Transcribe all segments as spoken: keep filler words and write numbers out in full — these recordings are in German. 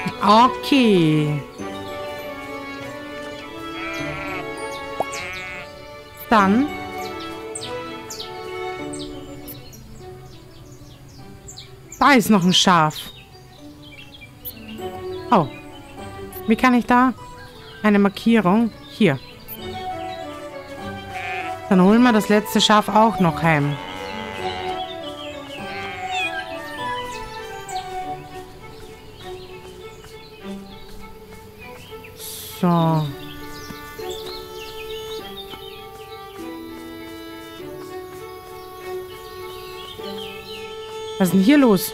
Okay. Dann. Da ist noch ein Schaf. Oh. Wie kann ich da? Eine Markierung. Hier. Dann holen wir das letzte Schaf auch noch heim. So. Was ist denn hier los?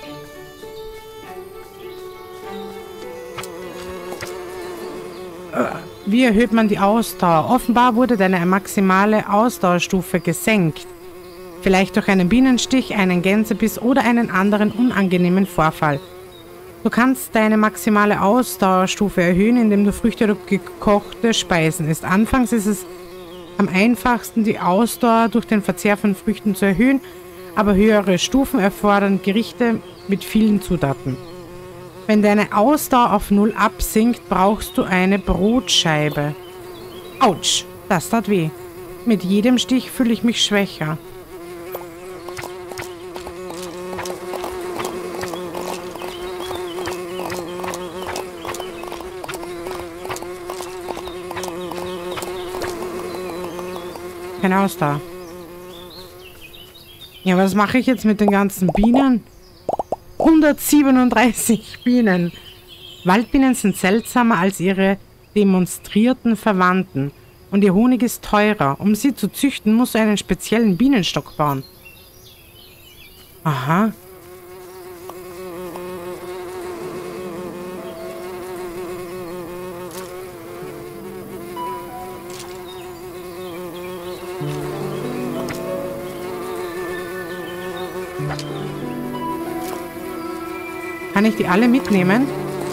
Wie erhöht man die Ausdauer? Offenbar wurde deine maximale Ausdauerstufe gesenkt. Vielleicht durch einen Bienenstich, einen Gänsebiss oder einen anderen unangenehmen Vorfall. Du kannst deine maximale Ausdauerstufe erhöhen, indem du Früchte oder gekochte Speisen isst. Anfangs ist es am einfachsten, die Ausdauer durch den Verzehr von Früchten zu erhöhen, aber höhere Stufen erfordern Gerichte mit vielen Zutaten. Wenn deine Ausdauer auf null absinkt, brauchst du eine Brotscheibe. Autsch, das tat weh. Mit jedem Stich fühle ich mich schwächer. Keine Ausdauer. Ja, was mache ich jetzt mit den ganzen Bienen? hundertsiebenunddreißig Bienen. Waldbienen sind seltsamer als ihre demonstrierten Verwandten. Und ihr Honig ist teurer. Um sie zu züchten, musst du einen speziellen Bienenstock bauen. Aha. Kann ich die alle mitnehmen?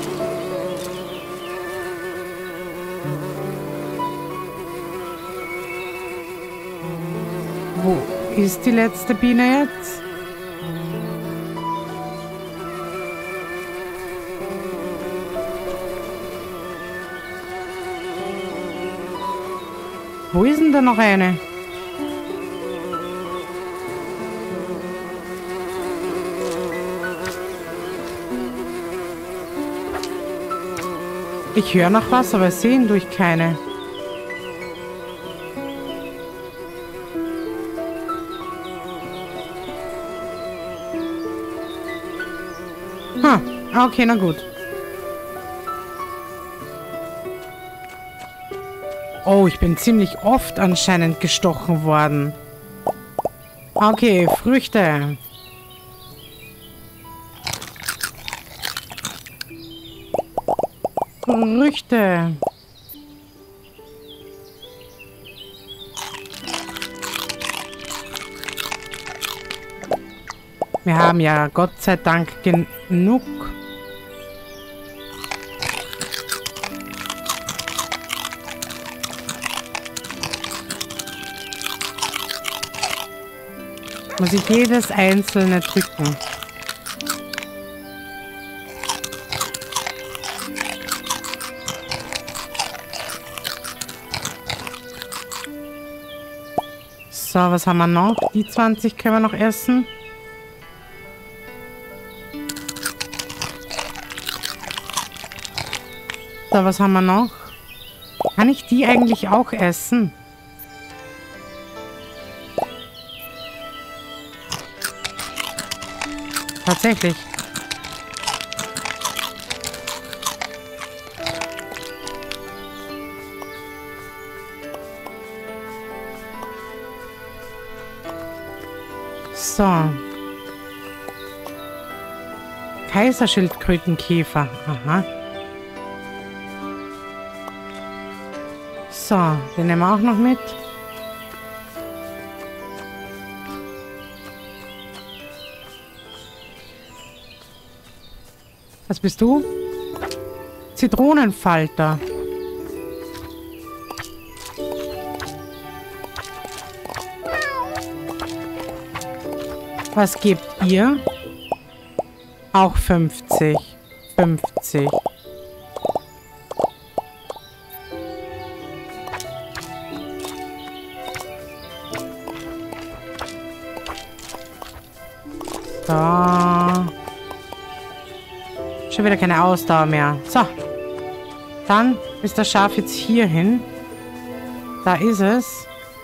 Wo ist die letzte Biene jetzt? Wo ist denn da noch eine? Ich höre noch was, aber sehen durch keine. Ha, okay, na gut. Oh, ich bin ziemlich oft anscheinend gestochen worden. Okay, Früchte. Früchte. Wir haben ja Gott sei Dank genug. Muss ich jedes einzelne drücken. So, was haben wir noch? Die zwanzig können wir noch essen. So, was haben wir noch? Kann ich die eigentlich auch essen? Tatsächlich. So. Kaiserschildkrötenkäfer. Aha. So, den nehmen wir auch noch mit. Was bist du? Zitronenfalter. Was gebt ihr? Auch fünfzig. fünfzig. So. Schon wieder keine Ausdauer mehr. So. Dann ist das Schaf jetzt hier hin. Da ist es.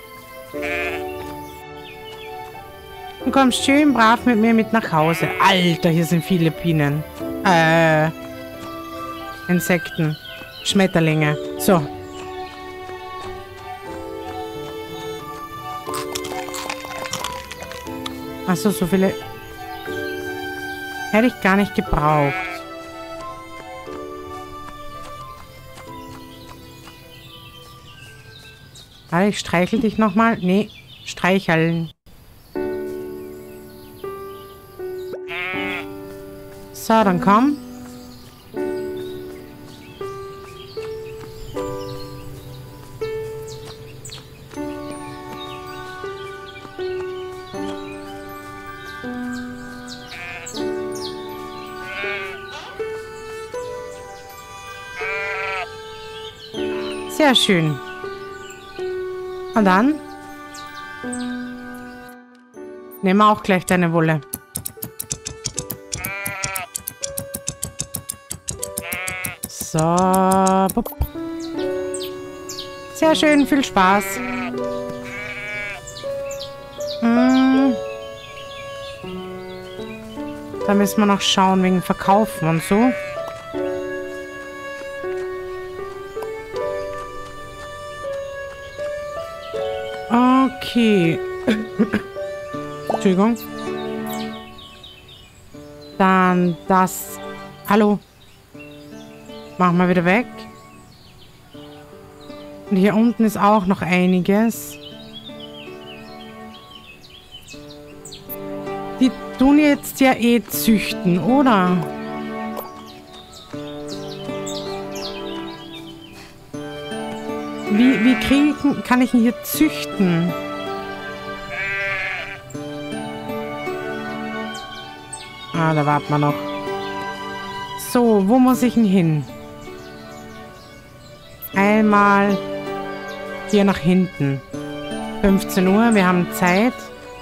Du kommst schön brav mit mir mit nach Hause. Alter, hier sind viele Bienen. Äh. Insekten. Schmetterlinge. So. Achso, so viele... Hätte ich gar nicht gebraucht. Warte, ich streichel dich nochmal. Nee, streicheln. So, dann komm. Sehr schön. Und dann nehmen wir auch gleich deine Wolle. So. Bup. Sehr schön, viel Spaß. Hm. Da müssen wir noch schauen wegen Verkaufen und so. Okay. Entschuldigung. Dann das... Hallo. Machen wir wieder weg. Und hier unten ist auch noch einiges. Die tun jetzt ja eh züchten, oder? Wie, wie kriege ich, kann ich ihn hier züchten? Ah, da warten wir noch. So, wo muss ich denn hin? Einmal hier nach hinten. fünfzehn Uhr, wir haben Zeit.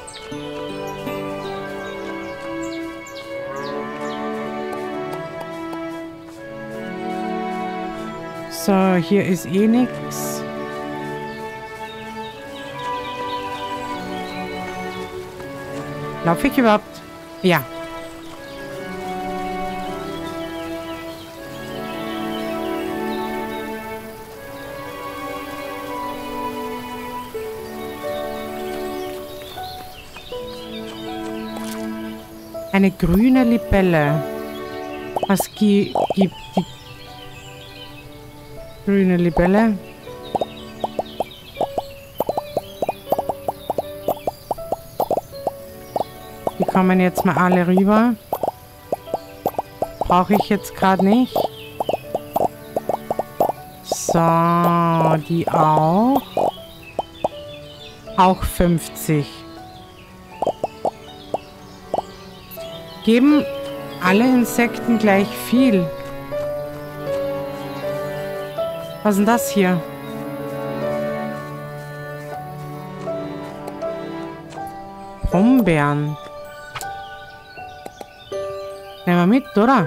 So, hier ist eh nichts. Laufe ich überhaupt? Ja. Eine grüne Libelle. Was gi gibt die grüne Libelle? Die kommen jetzt mal alle rüber. Brauche ich jetzt gerade nicht. So, die auch. Auch fünfzig. Geben alle Insekten gleich viel. Was ist denn das hier? Brombeeren. Nehmen wir mit, oder?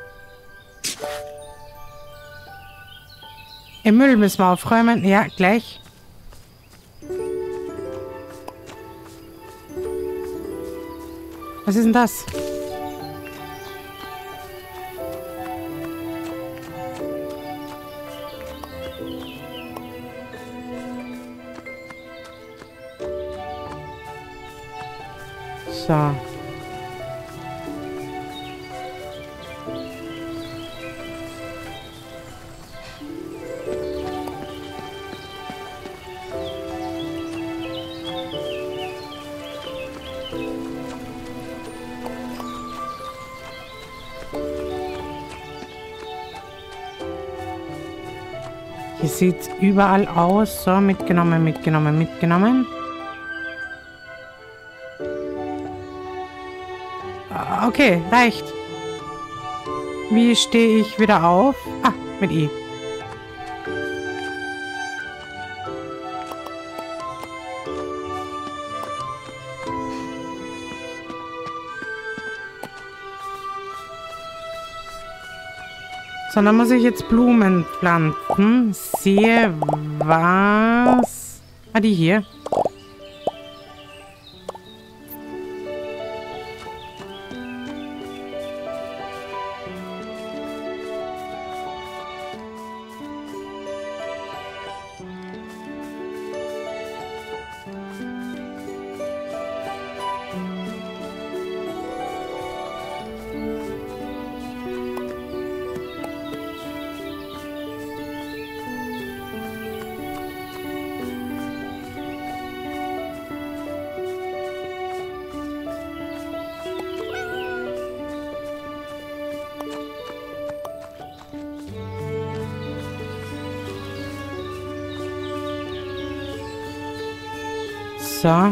Im Müll müssen wir aufräumen. Ja, gleich. Was ist denn das? So. Hier sieht es überall aus. So, mitgenommen, mitgenommen, mitgenommen. Okay, reicht. Wie stehe ich wieder auf? Ah, mit E. So, dann muss ich jetzt Blumen pflanzen. Sehe was... Ah, die hier. So.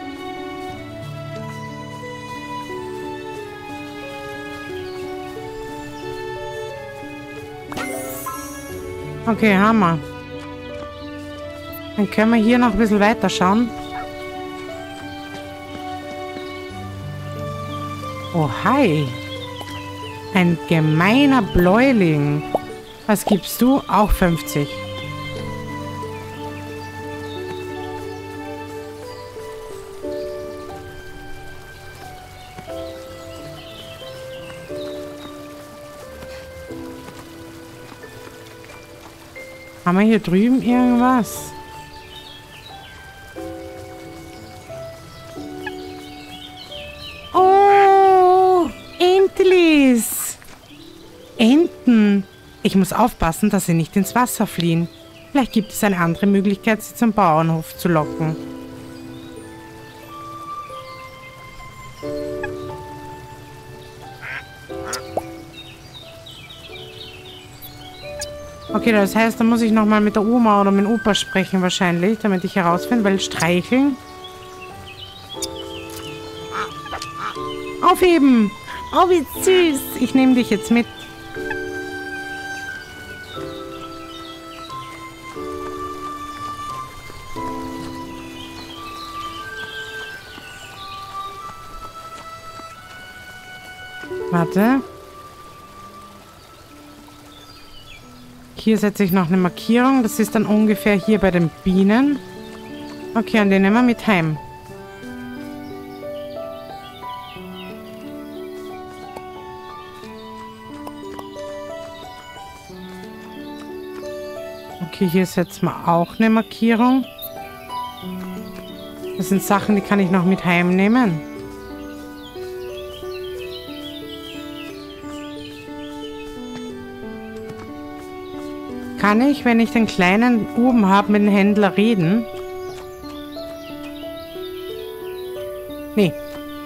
Okay, Hammer. Dann können wir hier noch ein bisschen weiter schauen. Oh, hi. Ein gemeiner Bläuling. Was gibst du? Auch fünfzig. Haben wir hier drüben irgendwas? Oh, Entlis! Enten! Ich muss aufpassen, dass sie nicht ins Wasser fliehen. Vielleicht gibt es eine andere Möglichkeit, sie zum Bauernhof zu locken. Okay, das heißt, da muss ich nochmal mit der Oma oder mit dem Opa sprechen wahrscheinlich, damit ich herausfinde, weil streicheln. Aufheben! Oh, wie süß! Ich nehme dich jetzt mit. Warte. Hier setze ich noch eine Markierung. Das ist dann ungefähr hier bei den Bienen. Okay, und den nehmen wir mit heim. Okay, hier setzen wir auch eine Markierung. Das sind Sachen, die kann ich noch mit heimnehmen. Kann ich, wenn ich den Kleinen oben habe, mit dem Händler reden? Nee.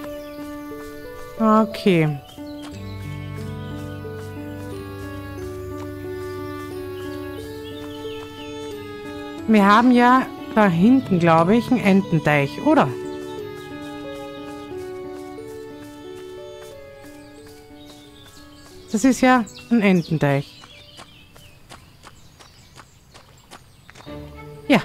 Okay. Wir haben ja da hinten, glaube ich, einen Ententeich, oder? Das ist ja ein Ententeich. Ja.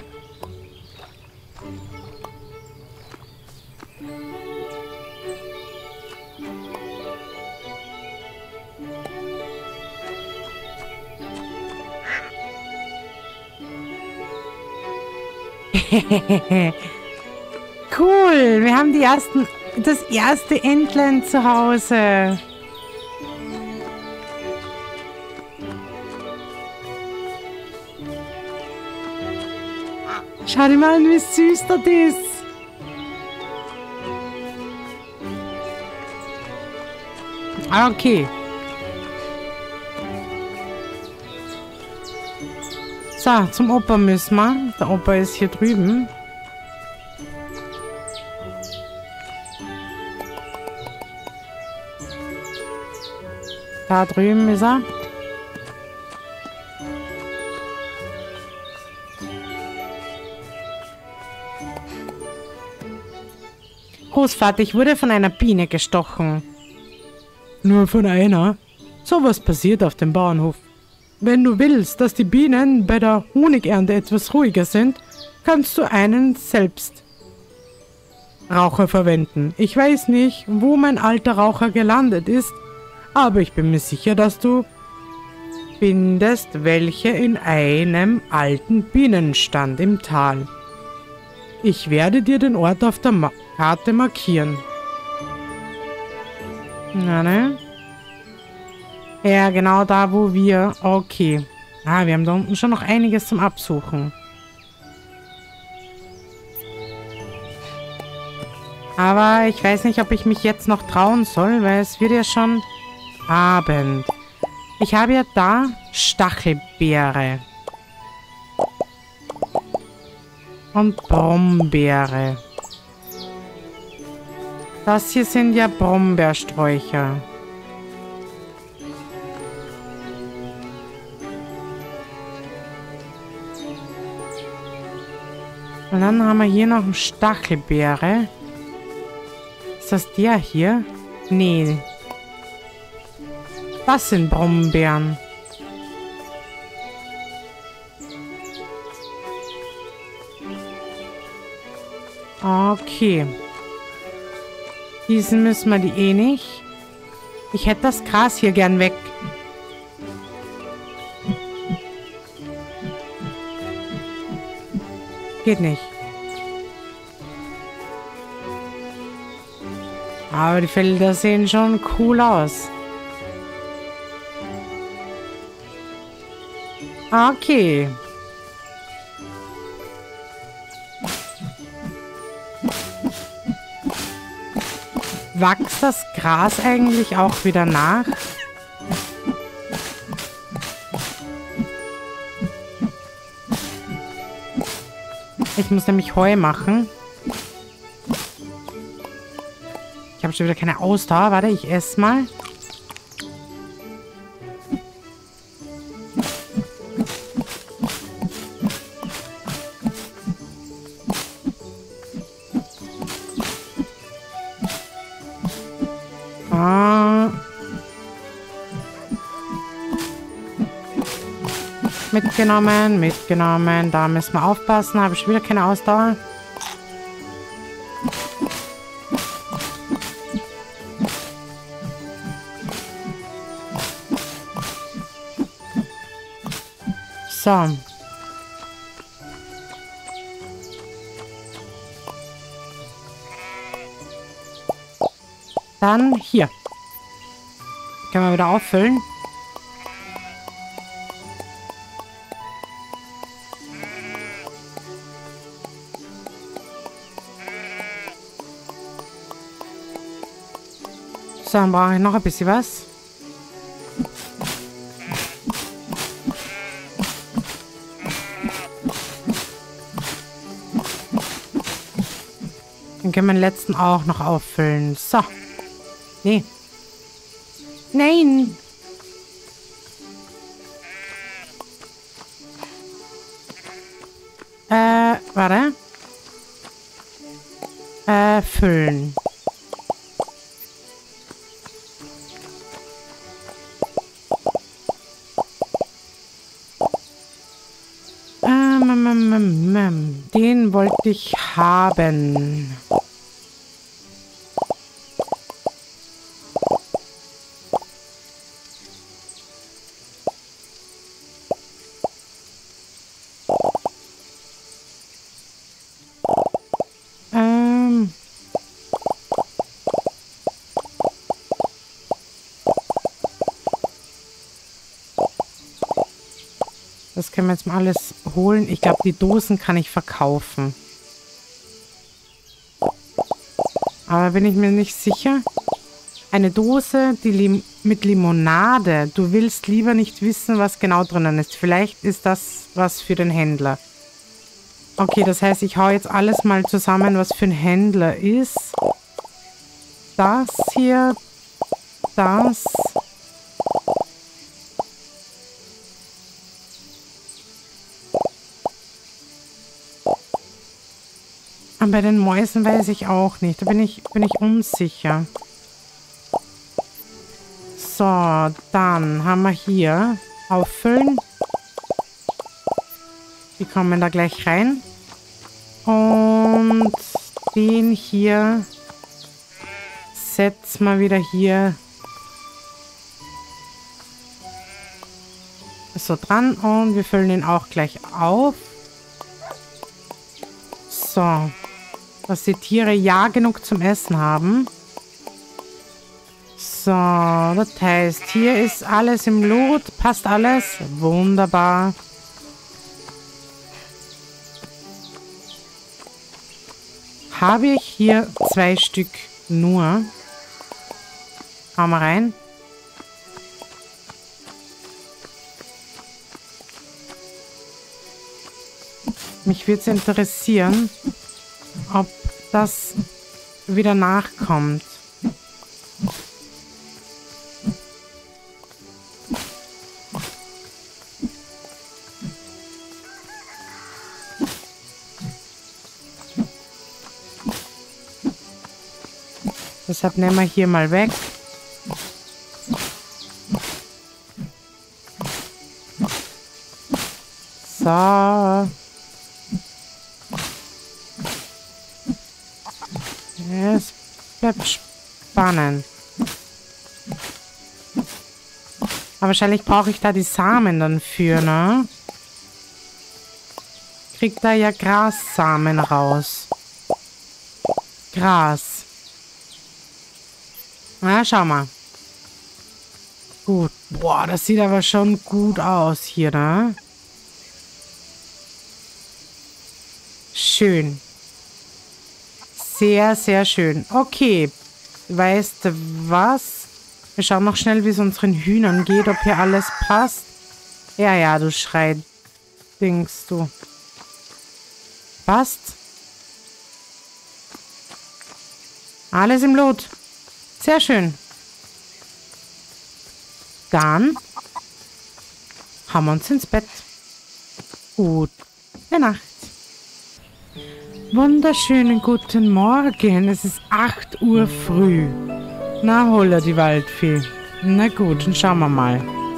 Cool, wir haben die ersten, das erste Entlein zu Hause. Schau dir mal an, wie süß das ist. Okay. So, zum Opa müssen wir. Der Opa ist hier drüben. Da drüben ist er. Großvater, ich wurde von einer Biene gestochen. Nur von einer? Sowas passiert auf dem Bauernhof. Wenn du willst, dass die Bienen bei der Honigernte etwas ruhiger sind, kannst du einen Selbstraucher verwenden. Ich weiß nicht, wo mein alter Raucher gelandet ist, aber ich bin mir sicher, dass du findest, welche in einem alten Bienenstand im Tal. Ich werde dir den Ort auf der Ma- Karte markieren. Na, ne? Ja, genau da, wo wir... Okay. Ah, wir haben da unten schon noch einiges zum Absuchen. Aber ich weiß nicht, ob ich mich jetzt noch trauen soll, weil es wird ja schon Abend. Ich habe ja da Stachelbeere. Und Brombeere. Das hier sind ja Brombeersträucher. Und dann haben wir hier noch eine Stachelbeere. Ist das der hier? Nee. Das sind Brombeeren. Okay. Diesen müssen wir die eh nicht. Ich hätte das Gras hier gern weg. Geht nicht. Aber die Felder sehen schon cool aus. Okay. Wächst das Gras eigentlich auch wieder nach? Ich muss nämlich Heu machen. Ich habe schon wieder keine Ausdauer. Warte, ich esse mal. Ah. Mitgenommen, mitgenommen. Da müssen wir aufpassen. Habe ich schon wieder keine Ausdauer. So. Dann hier. Können wir wieder auffüllen. So, dann brauche ich noch ein bisschen was. Dann können wir den letzten auch noch auffüllen. So. Nee. Nein. Äh, warte. Äh, füllen. Ähm, den wollte ich haben. Ähm. Das können wir jetzt mal alles holen. Ich glaube, die Dosen kann ich verkaufen. Aber bin ich mir nicht sicher. Eine Dose, die Lim mit Limonade. Du willst lieber nicht wissen, was genau drinnen ist. Vielleicht ist das was für den Händler. Okay, das heißt, ich hau jetzt alles mal zusammen, was für ein Händler ist. Das hier. Das. Und bei den Mäusen weiß ich auch nicht. Da bin ich, bin ich unsicher. So. So, dann haben wir hier auffüllen. Die kommen da gleich rein. Und den hier setzen wir wieder hier so dran. Und wir füllen ihn auch gleich auf. So. Dass die Tiere ja genug zum Essen haben. So, das heißt, hier ist alles im Lot. Passt alles? Wunderbar. Habe ich hier zwei Stück nur. Hauen wir rein. Mich würde es interessieren, ob das wieder nachkommt. Deshalb nehmen wir hier mal weg. So. Es bleibt spannend. Aber wahrscheinlich brauche ich da die Samen dann für, ne? Krieg da ja Grassamen raus. Gras. Na, schau mal. Gut. Boah, das sieht aber schon gut aus hier, ne? Schön. Sehr, sehr schön. Okay. Weißt du was? Wir schauen noch schnell, wie es unseren Hühnern geht, ob hier alles passt. Ja, ja, du schreit. Dings, du. Passt. Alles im Lot. Sehr schön. Dann haben wir uns ins Bett. Gute Nacht. Wunderschönen guten Morgen. Es ist acht Uhr früh. Na, holla die Waldfee. Na gut, dann schauen wir mal.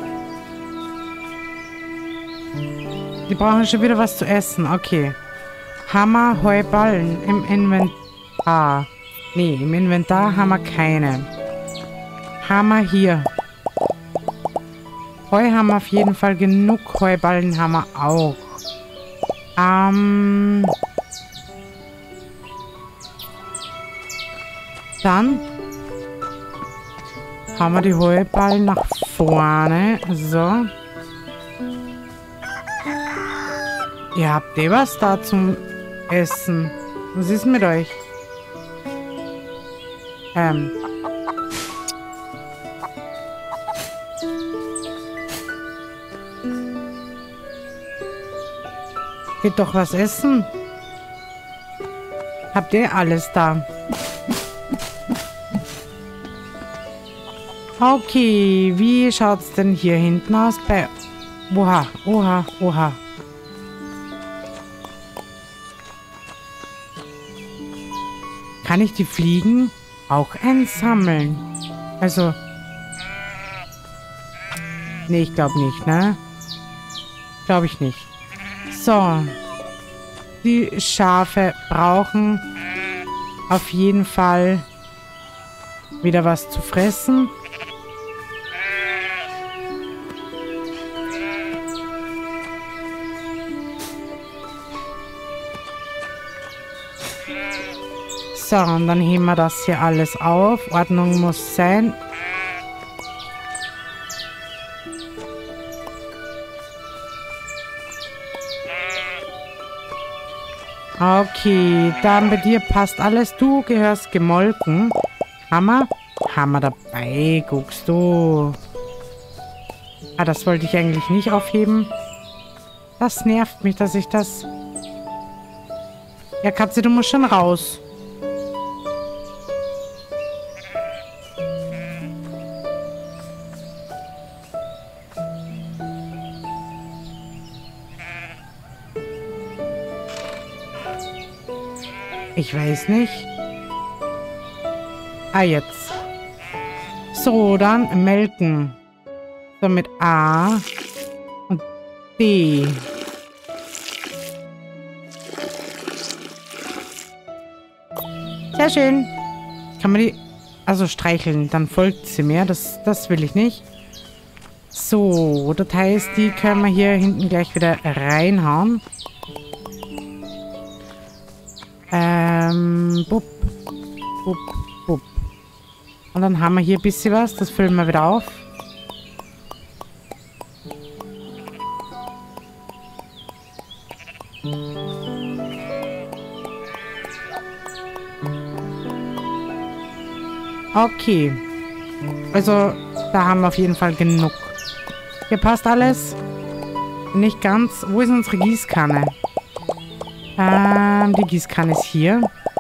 Die brauchen schon wieder was zu essen. Okay. Hammer, Heuballen im Inventar. Nee, im Inventar haben wir keine. Hammer hier. Heu haben wir auf jeden Fall genug. Heuballen haben wir auch. Ähm... Dann haben wir die Heuballen nach vorne. So. Ihr habt eh was da zum Essen. Was ist mit euch? Ähm. Geht doch was essen. Habt ihr alles da? Okay, wie schaut's denn hier hinten aus? Bei... Oha, oha, oha. Kann ich die Fliegen auch einsammeln? Also... Nee, ich glaube nicht, ne? Glaube ich nicht. So. Die Schafe brauchen auf jeden Fall wieder was zu fressen. So, und dann heben wir das hier alles auf. Ordnung muss sein. Okay, dann bei dir passt alles. Du gehörst gemolken. Hammer? Hammer dabei, guckst du. Ah, das wollte ich eigentlich nicht aufheben. Das nervt mich, dass ich das... Ja, Katze, du musst schon raus. Ich weiß nicht. Ah, jetzt. So, dann melken. So, mit A und D. Sehr schön. Kann man die also streicheln, dann folgt sie mir. Das, das will ich nicht. So, das heißt, die können wir hier hinten gleich wieder reinhauen. Ähm, bup, bup, bup. Und dann haben wir hier ein bisschen was. Das füllen wir wieder auf. Okay. Also, da haben wir auf jeden Fall genug. Hier passt alles. Nicht ganz. Wo ist unsere Gießkanne? Ähm, die Gießkanne ist hier.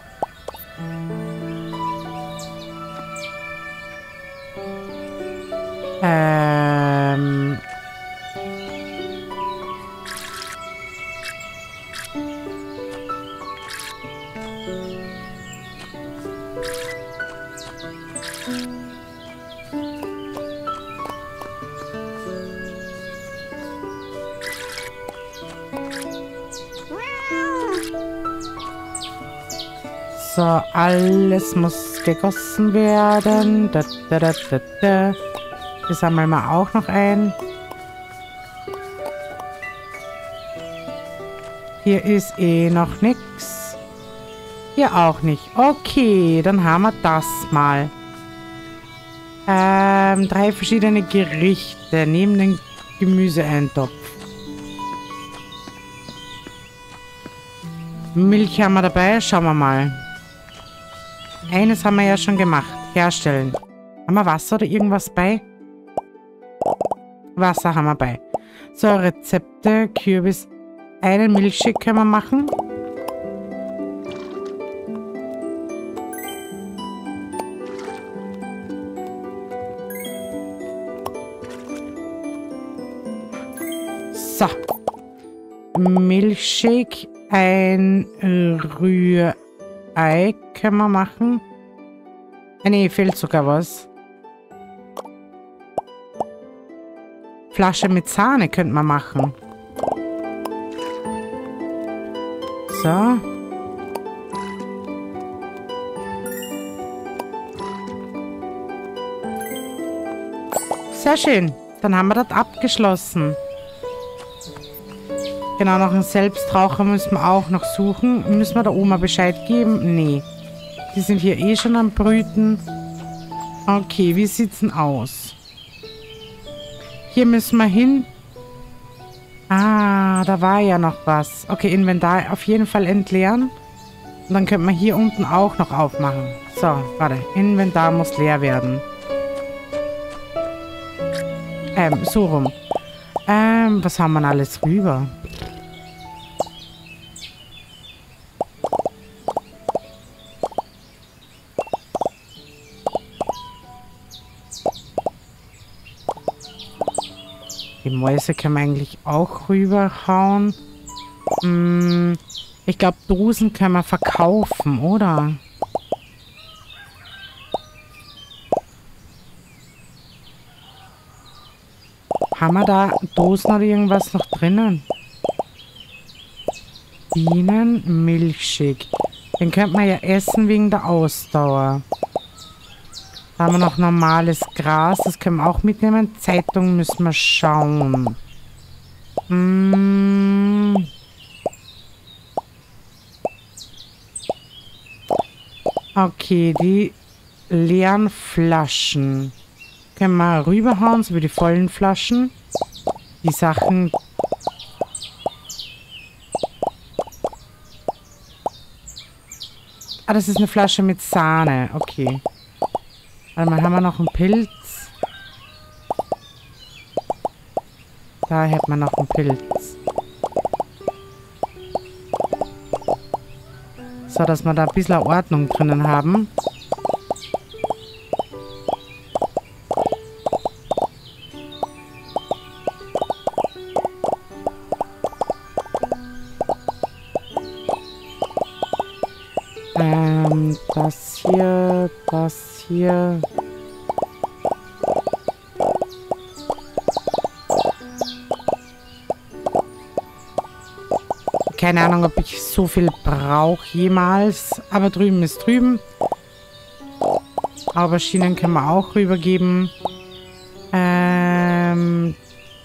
Ähm... So, alles muss gegossen werden. Da, da, da, da, da. Wir sammeln wir auch noch ein. Hier ist eh noch nichts. Hier auch nicht. Okay, dann haben wir das mal. Ähm, drei verschiedene Gerichte neben den Gemüseeintopf. Milch haben wir dabei. Schauen wir mal. Eines haben wir ja schon gemacht. Herstellen. Haben wir Wasser oder irgendwas bei? Wasser haben wir bei. So, Rezepte, Kürbis. Einen Milchshake können wir machen. So. Milchshake. Ein Rührei können wir machen. Ne, fehlt sogar was. Flasche mit Sahne könnte man machen. So. Sehr schön. Dann haben wir das abgeschlossen. Genau, noch einen Selbstraucher müssen wir auch noch suchen. Müssen wir der Oma Bescheid geben? Nee. Die sind hier eh schon am Brüten. Okay, wie sieht's denn aus? Hier müssen wir hin. Ah, da war ja noch was. Okay, Inventar auf jeden Fall entleeren. Und dann könnte man hier unten auch noch aufmachen. So, warte. Inventar muss leer werden. Ähm, so rum. Ähm, was haben wir denn alles rüber? Die Mäuse können wir eigentlich auch rüberhauen. Hm, ich glaube, Dosen können wir verkaufen, oder? Haben wir da Dosen oder irgendwas noch drinnen? Bienen, Milchshake. Den könnte man ja essen wegen der Ausdauer. Da haben wir noch normales Gras. Das können wir auch mitnehmen. Zeitung müssen wir schauen. Hm. Okay, die leeren Flaschen. Können wir rüberhauen, so wie die vollen Flaschen. Die Sachen... Ah, das ist eine Flasche mit Sahne. Okay. Warte mal, haben wir noch einen Pilz? Da hätten wir noch einen Pilz. So, dass wir da ein bisschen Ordnung drinnen haben. Ähm, das hier, das hier. Keine Ahnung, ob ich so viel brauche jemals. Aber drüben ist drüben. Auberginen können wir auch rübergeben. Ähm,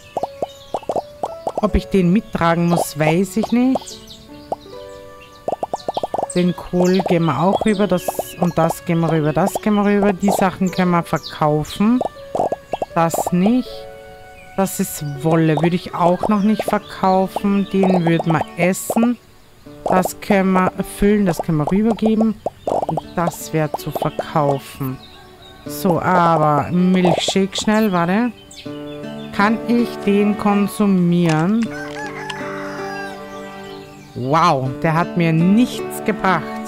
ob ich den mittragen muss, weiß ich nicht. Den Kohl gehen wir auch rüber. Das und das gehen wir rüber. Das gehen wir rüber. Die Sachen können wir verkaufen. Das nicht. Das ist Wolle. Würde ich auch noch nicht verkaufen. Den würden wir essen. Das können wir erfüllen. Das können wir rübergeben. Und das wäre zu verkaufen. So, aber Milchshake schnell, warte. Kann ich den konsumieren? Wow, der hat mir nichts gebracht.